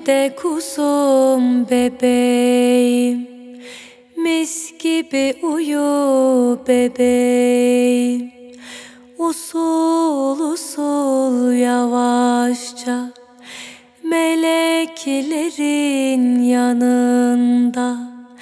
de kuzum bebeğim, mis gibi uyu bebeğim. Usul usul yavaşça meleklerin yanında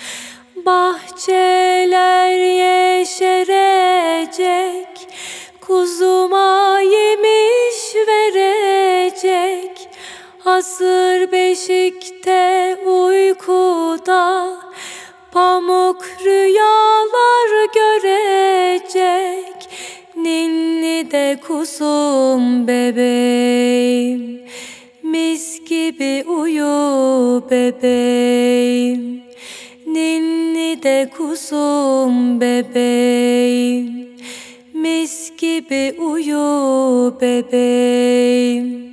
bahçeler yeşerecek, kuzuma yemiş verecek. Hazır beşikte uykuda pamuk rüyalar görecek. Ninni de kuzum bebeğim, mis gibi uyu bebeğim. Ninni de kuzum bebeğim, mis gibi uyu bebeğim.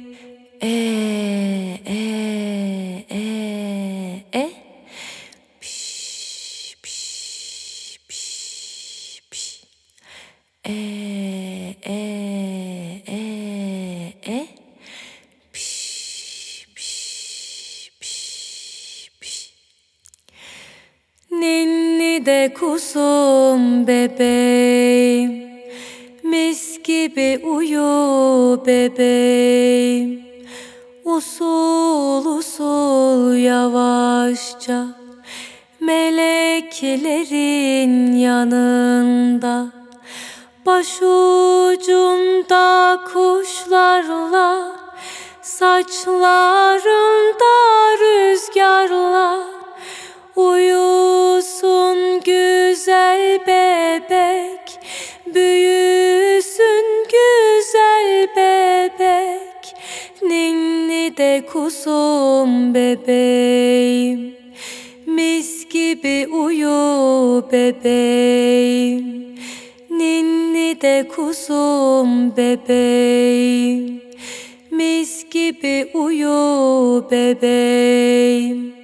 Piş piş piş piş. Piş piş piş piş. Ninni de kuzum bebeğim, mis gibi uyu bebeğim. Usul usul yavaşça meleklerin yanında başucunda kuşlarla, saçlarında rüzgarla uyusun güzel bebek, büyüsün güzel bebek. Ninni de kuzum bebeğim, mis gibi uyu bebeğim. Ninni de kuzum bebeğim, mis gibi uyu bebeğim.